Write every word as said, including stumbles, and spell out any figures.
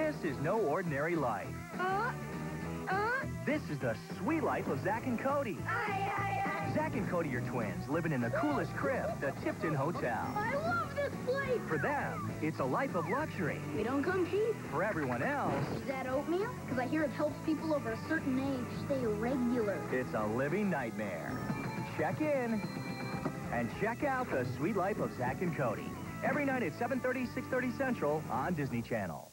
This is no ordinary life. Uh, uh. This is the sweet life of Zack and Cody. Aye, aye, aye. Zack and Cody are twins, living in the coolest crib, the Tipton Hotel. I love this place. For them, it's a life of luxury. We don't come cheap. For everyone else, Is that oatmeal? Because I hear it helps people over a certain age stay regular. it's a living nightmare. Check in and check out the sweet life of Zack and Cody. Every night at seven thirty, six thirty Central on Disney Channel.